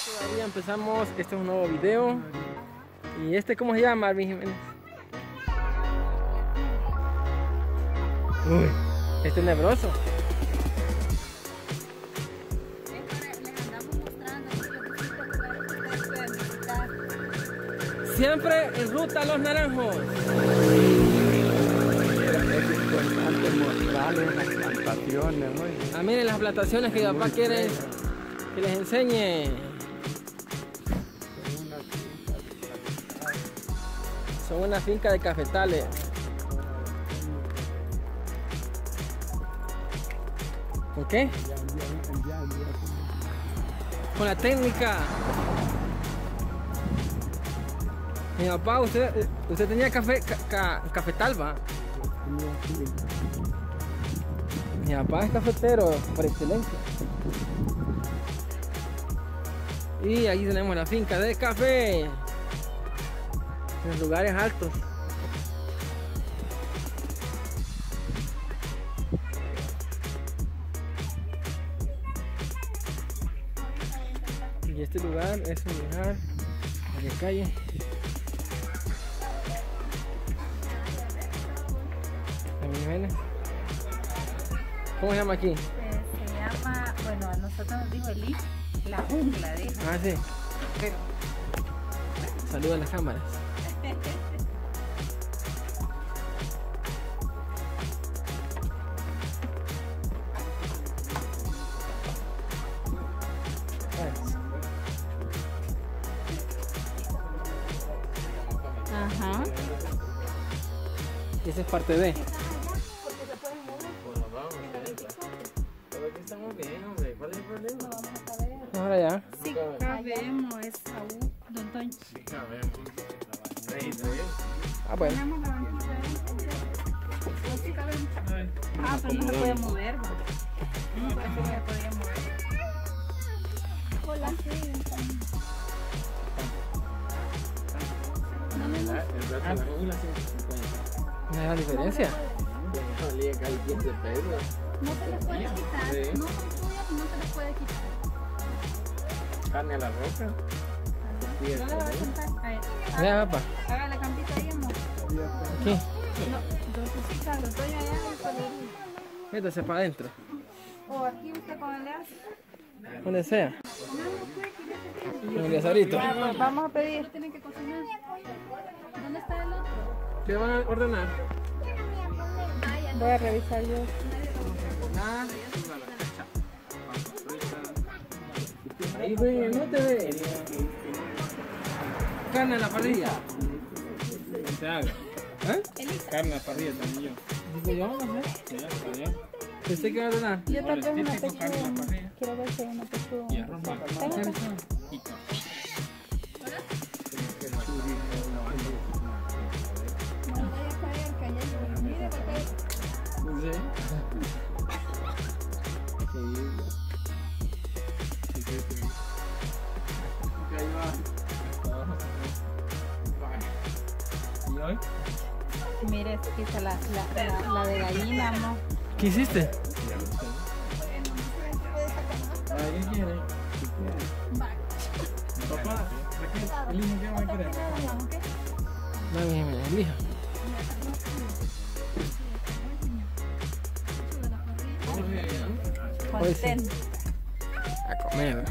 Todavía empezamos, este es un nuevo video. Y este, ¿cómo se llama, Marvin Jiménez? Uy, este es nebroso. Siempre en ruta a Los Naranjos. Es importante mostrarles las plantaciones, ¿no? Ah, miren las plantaciones que mi papá quiere que les enseñe. Son una finca de cafetales. ¿Con qué? Con la técnica. Mi papá, usted tenía cafetal, ¿va? Mi papá es cafetero por excelencia. Y aquí tenemos la finca de café. En lugares altos. Y este lugar es un lugar de calle. ¿Cómo se llama aquí? Se llama, bueno, a nosotros nos dijo el la jungla, dijo. Ah, sí. Pero, saluda a las cámaras. ajá. Esa es parte de. Ahora ya. Sí, cabemos, es Saúl, Don Toño. Sí, cabemos. Ah, bueno. Tenemos la banquita ahí. Sí, cabemos. Ah, pero no se puede mover, ¿no? No, parece que se podía mover. Hola, sí. ¿No hay la diferencia? Valía casi 15 pesos. No se les puede quitar, Sí. no son tuyas y no se les puede quitar. Carne a la roca. No le va a contar. A ver, Ya, papá. haga la campita ahí, amor. Aquí. No, entonces sí, Carlos, estoy allá en el colegio. Métase para adentro. O aquí usted con el gas. Donde sea. Con el azarito. Pues vamos a pedir. Tienen que cocinar. ¿Dónde está el otro? ¿Qué van a ordenar? Voy a revisar yo. Ahí ve, no te ve. Carne a la parrilla. Se haga. ¿Eh? Carne a la parrilla también yo. Digo yo, no sé. Sí, está bien. ¿Usted qué va a ordenar? Yo tal vez una Típico carne a la pechuga. parrilla. Quiero ver si hay una pechuga. Y arroz blanco. Tengo acá. Y café. No vaya a caer, que allá mire, va a caer. Sí. ¿Y hoy? Mire, aquí está la de gallina, amor. ¿Qué hiciste? ¿Qué quiere? Papá, ¿qué? ¿El niño qué va a querer? No, mi elija. Contento. A comer.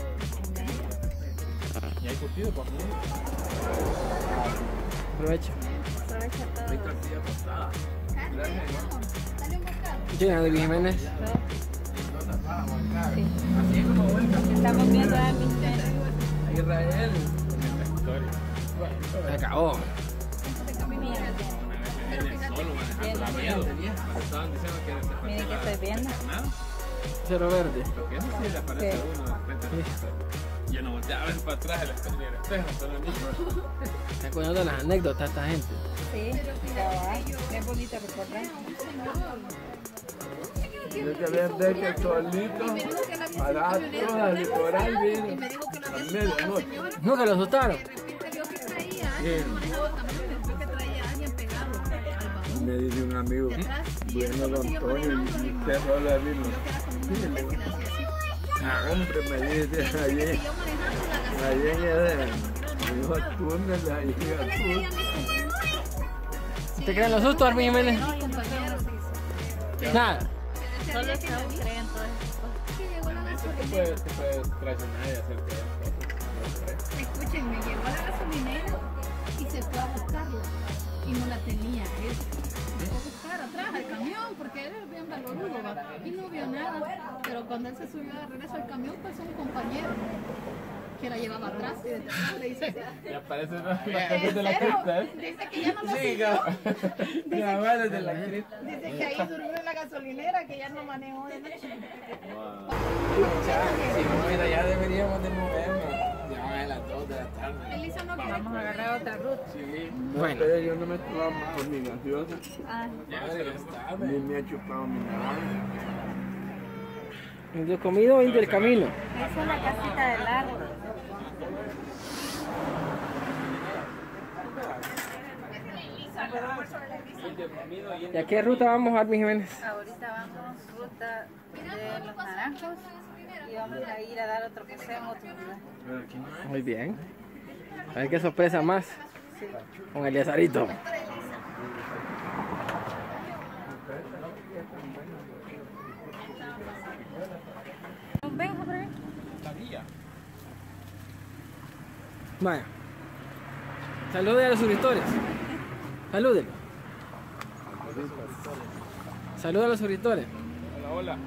¿Y hay curtido para comer? Aprovecha. Aprovecha todo. Hay tortilla tostada. Gracias, ¿no? Llega de Jiménez. Sí. Así es como vuelta. Estamos viendo a Mister. A Israel. La historia. Se acabó. Solo manejando la miedo. Estaban diciendo que Miren que estoy viendo. nada. Cero verde. Lo que eso sí le aparece a uno de frente del espejo. Yo no volteaba a ver para atrás del espejo, solo el niño. ¿Te acuerdas de las anécdotas de esta gente? Sí, cabal. Es bonito recordar. Yo quería ver que solito, parado toda el litoral, bien, a medianoche. ¿No que lo asustaron? Me dice un amigo, bueno, don Antonio, y usted solo vino. Hombre, me dice ayer. Ahí en el túnel, ahí al sur. ¿Te creen los sustos, Armin Jiménez? No, compañeros. Nada. Solo es que aún creen todas esas cosas. Que llegó la gasolinera. Te puedes traicionar y hacerte cosas. Escúchenme, llegó a la gasolinera y se fue a buscarla. Y no la tenía. Él se fue a buscar atrás al camión porque él era bien valorudo, ¿va? Y no vio nada. Pero cuando él se subió de regreso al camión, pasó un compañero que la llevaba atrás y desde atrás le hizo así. Y aparecen las canciones de la cripta, ¿eh? Dice que ya no lo Sí, siguió. ya va desde la cripta. Dice que ahí durmió en la gasolinera, que ya no manejó de noche. Mira, ya deberíamos de movernos. Ya van a las 2 de la tarde. Elisa no quiere. Vamos a agarrar otra ruta. Sí. Bueno. Pero yo no me he tomado ni gaseosa, Ah, Madre, ya está, ni me he chupado mi nada. ¿De comido o intercamino? esa es la casita del árbol. ¿Y a qué ruta vamos, Armin Jiménez? Ahorita vamos ruta de los naranjos y vamos a ir a dar otro paseo en otro lugar. Muy bien. A ver qué sorpresa más. Con Eliazarito. Ven, Jorge. Vaya. Salude a los suscriptores. Salúdenlo. Saluda a los suscriptores. Hola, hola.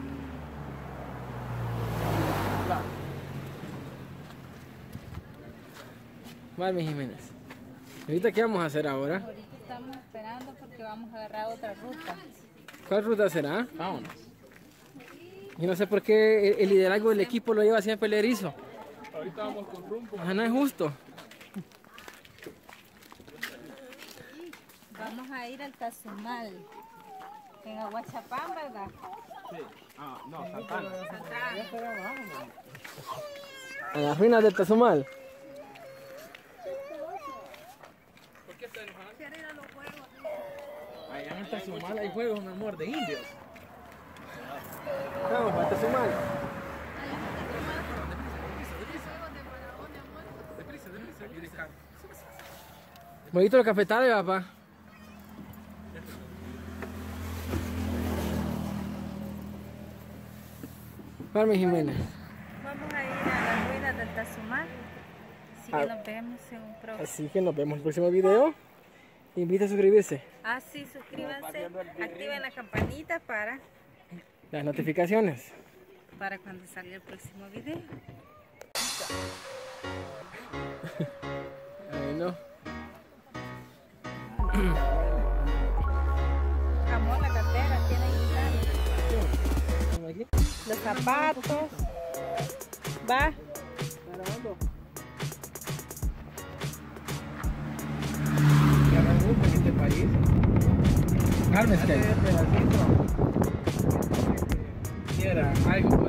Armin Jiménez. ¿Ahorita qué vamos a hacer ahora? Ahorita estamos esperando porque vamos a agarrar otra ruta. ¿Cuál ruta será? Vámonos. Yo no sé por qué el liderazgo del equipo lo lleva siempre el erizo. Ahorita vamos con rumbo. Ajá, no es justo. Vamos a ir al Tazumal. En Aguachapán, ¿verdad? Sí. Ah, no, Santana. A las ruinas del Tazumal. ¿Por qué está enojado? Allá en el Tazumal hay juegos, mi amor, de indios. Vamos, para el Tazumal. Bonito el cafetal, papá. Armin Jiménez. Vamos a ir a las ruinas del Tazumal. Así que nos vemos en un próximo. Así que nos vemos en el próximo video. Invita a suscribirse. Ah, sí, suscríbanse, activen la campanita para Las notificaciones. cuando salga el próximo video. Bueno. Amor, la cartera tiene que Aquí. los zapatos. Va. En este país. Carmen, Era algo